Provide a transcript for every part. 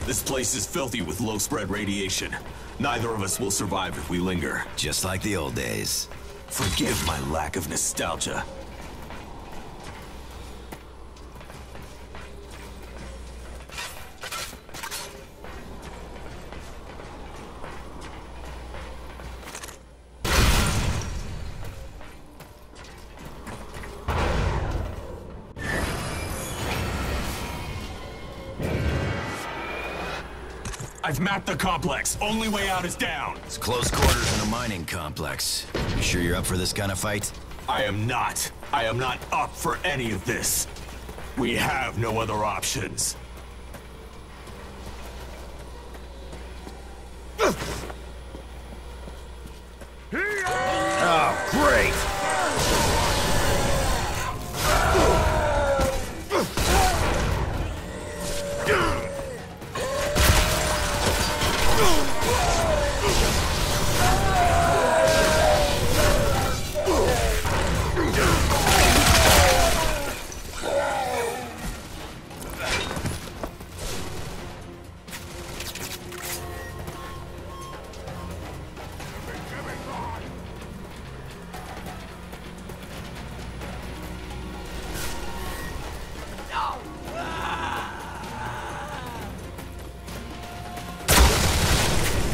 This place is filthy with low-spread radiation. Neither of us will survive if we linger. Just like the old days. Forgive my lack of nostalgia. I've mapped the complex. Only way out is down. It's close quarters in a mining complex. You sure you're up for this kind of fight? I am not. I am not up for any of this. We have no other options. Oh, great!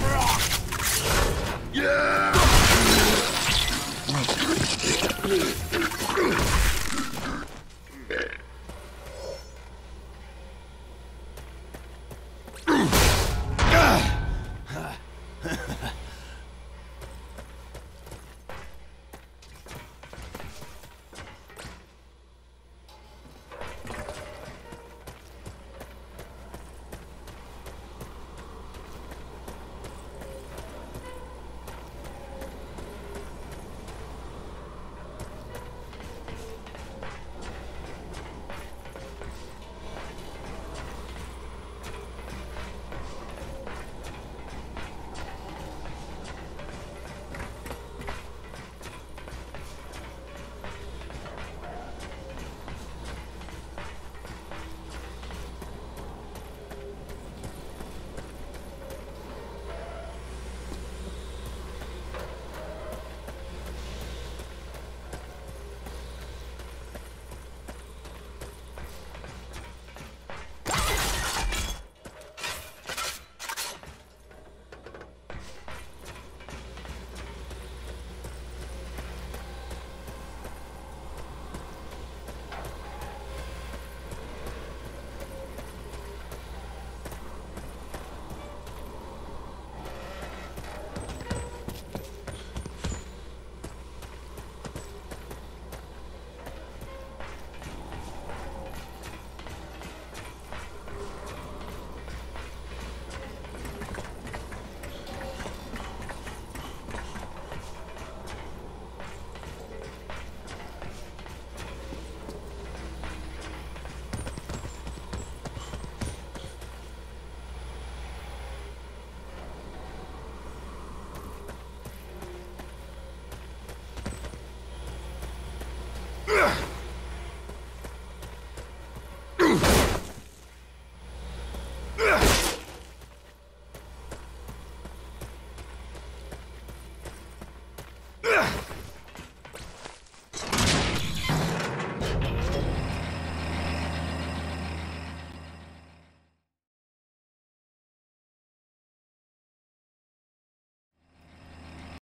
Yeah!